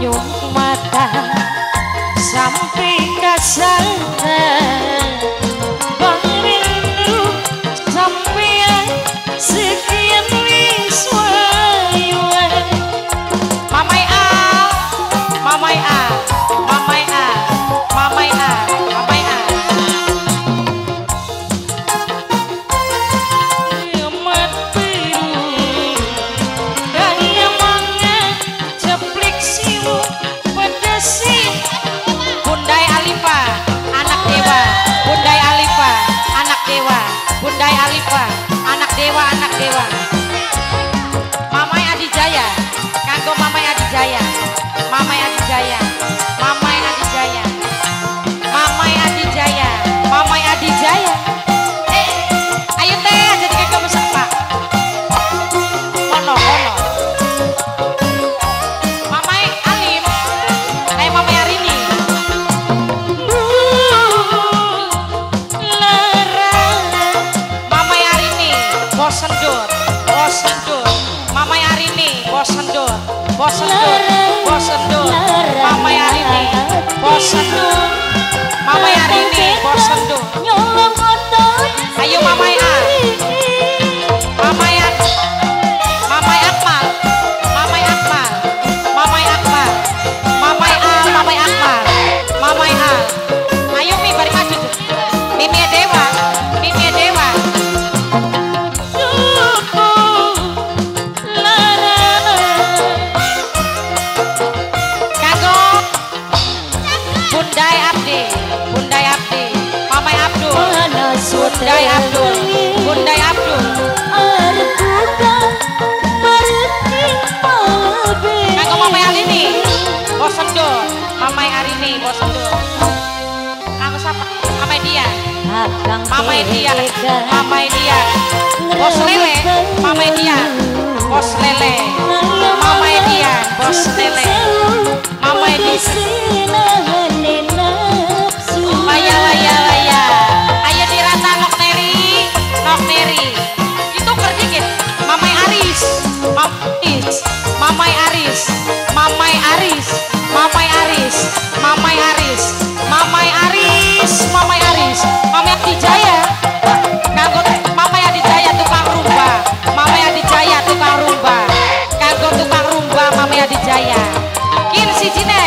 nyung mata sampai kasar bang rindu sampai sekian wiswa mamai a mamai a mamai a mamai a mamai a emat biru gaya manga ceplik siu pedesi Bundai Alifa anak dewa Bundai Alifa anak dewa Bundai Alifa anak dewa Mamai Adijaya kanggo Mamai Adijaya Mamai Adijaya Mamai Adijaya Mamai Adijaya Mamai Adijaya ayo teh jadi kagak masak pak kono Mamai Alim Mamai Arini Mamai Arini bosendur Mamai Arini bosendur Mamai Arini bosendur Mamai Arini bosendur ayo Mamai A Mamai Akmal Mamai Akmal Mamai Akmal Mamai A Mamai Akmal Mamai A ayo Mi bari maju tuh Mimi Dewa Bundai Abdi Mamai Abdul Bundai Abdul kanggo Mamai Arini bosendur Mamai Arini bosendur kanggo siapa Mamai Dia bos lele Mamai Dia bos lele Mamai Dia bos lele Mamai Dia laya ayo dirasa nok neri itu berdikit Mamai Aris Mamai Aris Mamai Adijaya kanggo Mamai Adijaya tukang rumba kanggo tukang rumba Mamai Adijaya kin si Cine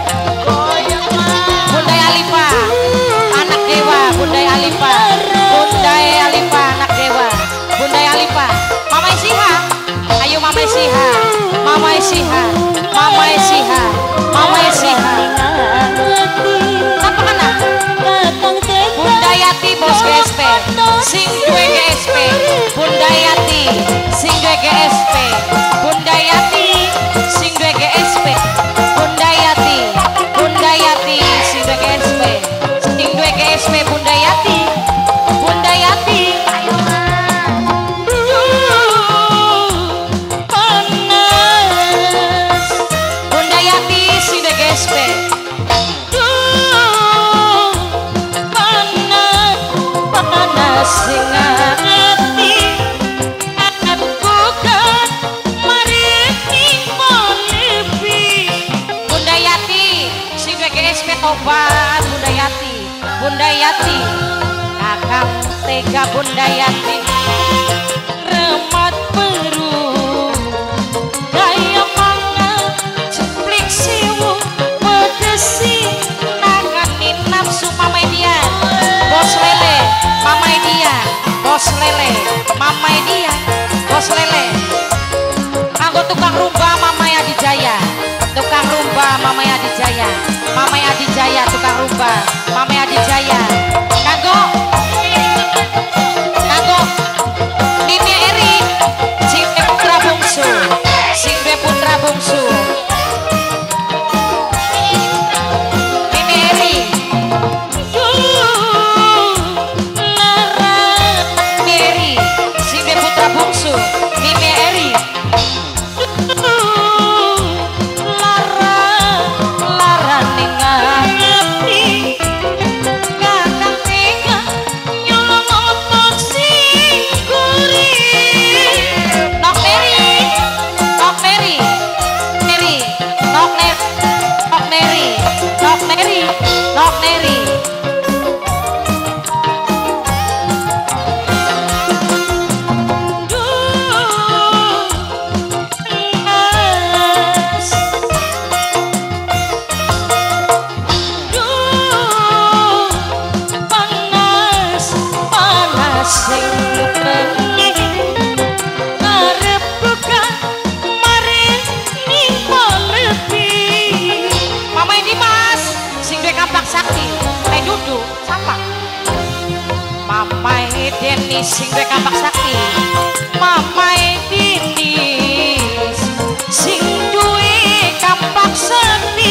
Bundai Alifa anak dewa Bundai Alifa anak dewa Bundai Alifa Mamai Siha ayo Mamai Siha apa kana Bundayati bos GSP sing duwe GSP Bundayati sing duwe GSP Bundayati sing duwe GSP Bundayati sing duwe GSP Bundayati ayo panas Bundayati sing duwe GSP panas sing ati bukan marini monipi Bundayati sing GSP tobat Bundayati kakang tega Bundayati remat peru gaya manga ceplik siwu pedesi nangani nafsu Mamai Dia bos lele Mamai Dia bos lele kanggo tukang rumba Mamai Adijaya Mamai Adijaya tukang rumba Mamai Adijaya kanggo Mimi Eri sing putra bungsu Mimi Eri sing putra bungsu Mimi Eri lara ning ati kakang tega kampak. Mamai Denis sing duwe kampak sakti. Mamai Denis sing duwe kampak sakti.